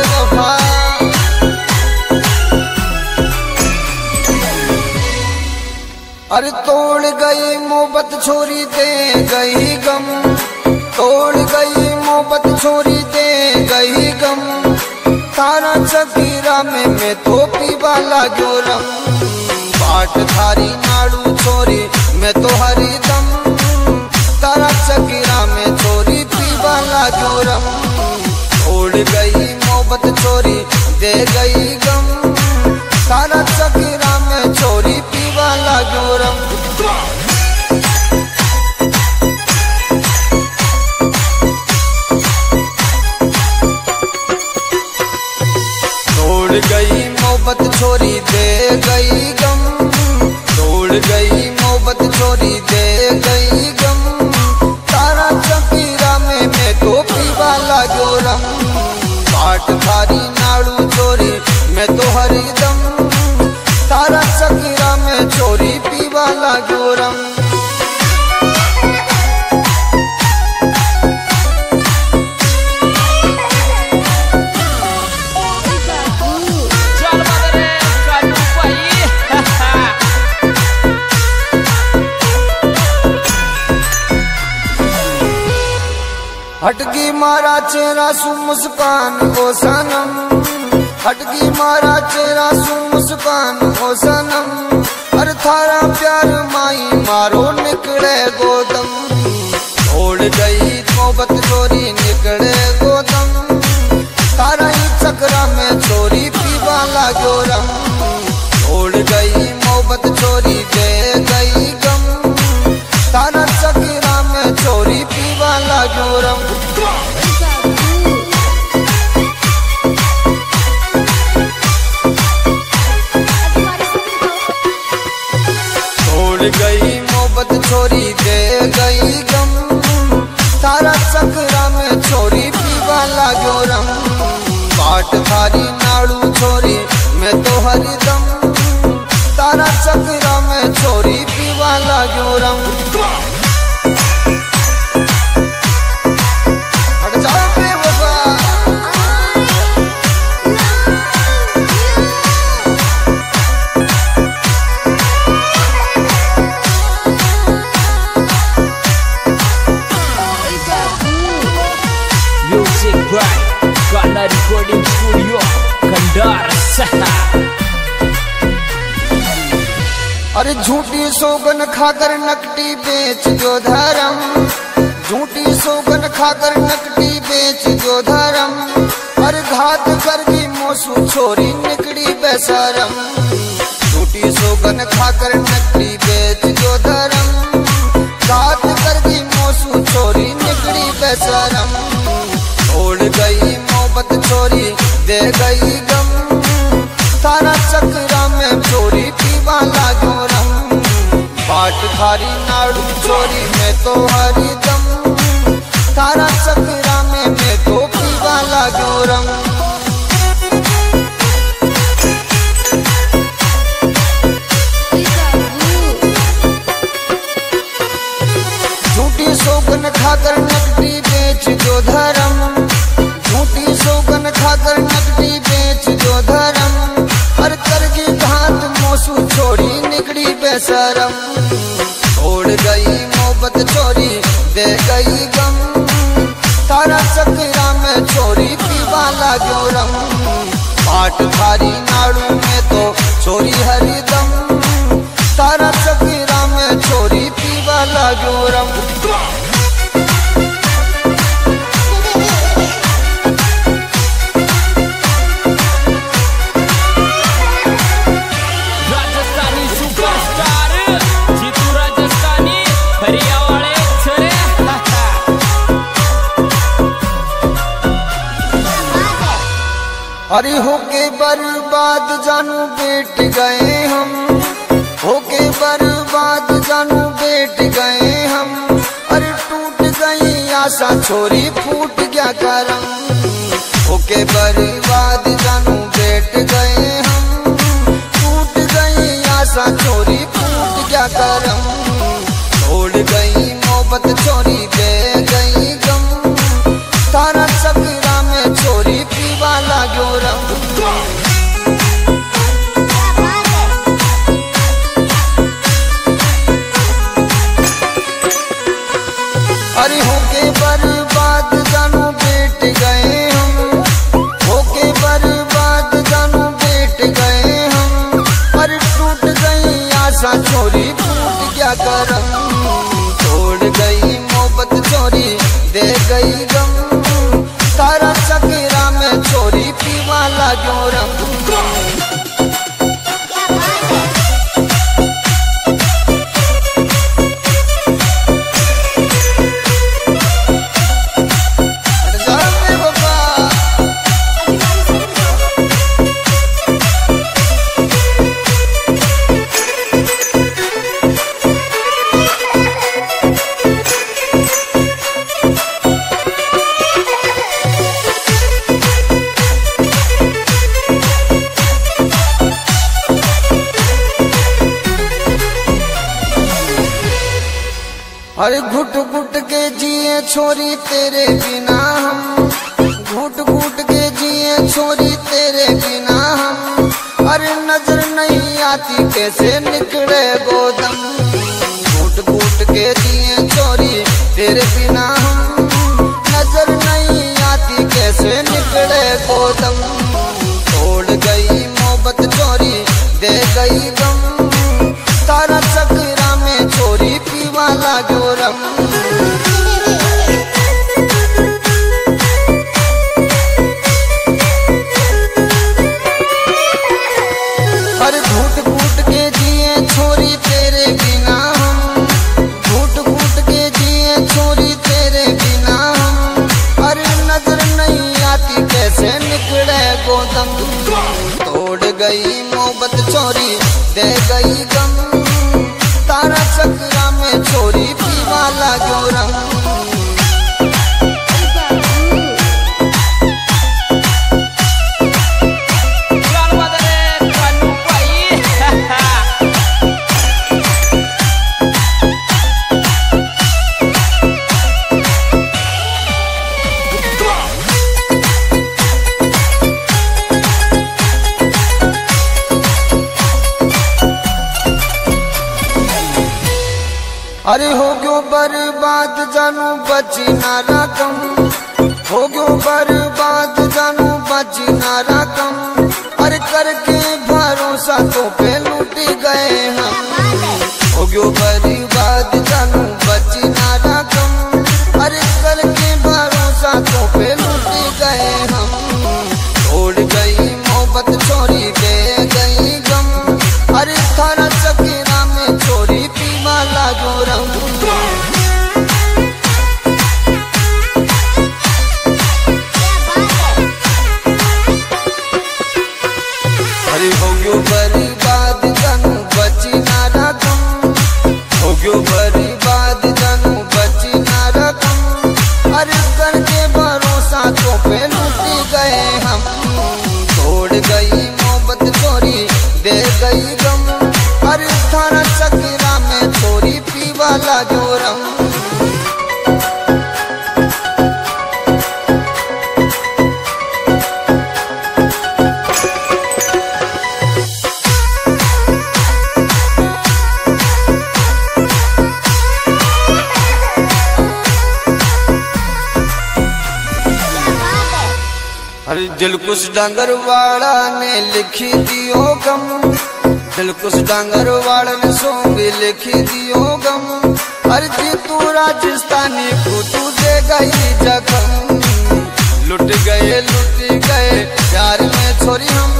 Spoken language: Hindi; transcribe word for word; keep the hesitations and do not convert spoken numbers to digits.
बेवफा। अरे तोड़ गई मोहब्बत छोरी दे गई गम, तोड़ गई मोहब्बत छोरी दे गई गम। तारा चकीरा में मैं तो पीवा लागो रम, बाट थारी नाड़ू छोरी मैं तो हरिदम। तारा चकीरा में छोरी पीवा लागो रम, तोड़ गई मोहब्बत छोरी दे गई गम। तारा चकीरा में छोरी पीवा लागो रम। तोड़ गई मोहब्बत छोरी दे गई गम, तोड़ गई मोहब्बत छोरी दे गई गम। तारा चकीरा में मैं तो पीवा लागो रम, बाट थारी नाड़ू छोरी मैं तो हरिदम। तारा चकीरा में छोरी पीवा लागो रम। हटगी मारा चेहरा सु मुस्कान ओ सनम, हटगी मारा चेहरा सु मुस्कान ओ सनम। हर थारा प्यार माई मारो निकले गोदम, तोड़ गई मोहब्बत छोरी निकले गोदम। तारा ही चक्रा में छोरी पीवा लागो रम, तोड़ गई मोहब्बत छोरी दे गई गम। तारा चक्रा में छोरी पीवा लागो रम। तोड़ गई मोहब्बत छोरी दे गई गम। तारा चक्रा में छोरी पीवा लागो रम, बाट थारी नाड़ू छोरी मैं तो हरिदम। तारा चक्रा में छोरी पीवा लागो रम। गाना रिकॉर्डिंग स्टूडियो खंडार। अरे झूठी सोगन खाकर नकटी बेच जो धर्म, झूठी सोगन खाकर नकटी बेच जो धर्म। अरे घात करगी मोसू छोरी निकली बेशरम, झूठी सोगन खाकर नकटी बेच जो धर्म। घात करगी मोसू छोरी निकली बेशरम, तोड़ गई मोहब्बत छोरी दे गई गम। तारा चक्रा में छोरी पीवा लागो रम, बाट थारी नाड़ू छोरी मैं तो हरिदम। तारा चक्रा में मैं तो पीवा लागो रम। झूठी सोगन खाकर नकटी बेच जो धर्म, झूठी सोगन खाकर नकटी बेच जो धर्म। हर करगी घात मोसू छोड़ी निकली बेशरम, तोड़ गई मोहब्बत छोरी दे गई गम। तारा चक्रा में छोरी पीवा लागो रम, बाट थारी नाड़ू में तो छोरी हरिदम। तारा चक्रा में छोरी पीवा लागो रम। अरे होके बर्बाद जानू बेट गए हम, होके बर्बाद जानू बेट गए हम। अरे टूट गई आशा छोरी फूट गया करम, होके बर्बाद जानू बेट गए हम। टूट गई आशा छोरी फूट गया करम, तोड़ गई मोहब्बत छोरी दे गई गम। तारा चक्रा में छोरी पीवा लागो लाग्यो रंग। अरे घुट घुट के जिए छोरी तेरे बिना हम, घुट घुट के जिए छोरी तेरे बिना हम। अरे नजर नहीं आती कैसे निकले गोदम, घुट घुट के जिए छोरी तेरे बिना हम। नजर नहीं आती कैसे निकले गोदम, तोड़ गई मोहब्बत छोरी दे गई गम। तारा चक्रा में छोरी पीवा लाग्यो रम। अरे घूट घूट के जिए छोरी तेरे बिना हम, घूट घूट के जिए छोरी तेरे बिना हम। अरे नजर नहीं आती कैसे निकले गोदम, तोड़ गई मोहब्बत छोरी दे गई गम। तारा चक्रा में छोरी पीवा लाग्यो रंग। अरे हो गयो बर्बाद जानू बची ना रकम, हो गयो बर्बाद जानू बची ना रकम। अरे करके भरोसा तो पे लूटी गए हम, हो गयो बर्बाद जानू बची ना रकम। अरे करके भरोसा तो पे लूटी गए हम, तोड़ गई मोहब्बत छोरी दे गई गम। अरे थारा चकेरा में छोरी पीवा लागो रंग। अरे हो गयो बर्बाद जानू बची ना रकम, हो गयो बर्बाद जानू बची ना रकम। अरे करके भरोसा तो पे लूटी गए हम, तोड़ गई मोहब्बत छोरी दे गई गम। अरे थारा चकेरा में छोरी पीवा लाग्यो रंग। अरे दिलकुश डांगर वाला ने लिखी दियो गम, दिलकुश डांगर वाला ने सॉन्ग लिखी दियो गम। अरे जी तू राजस्थानी को तू दे गई जखम, लुट गए लुट गए प्यार में छोरी हम।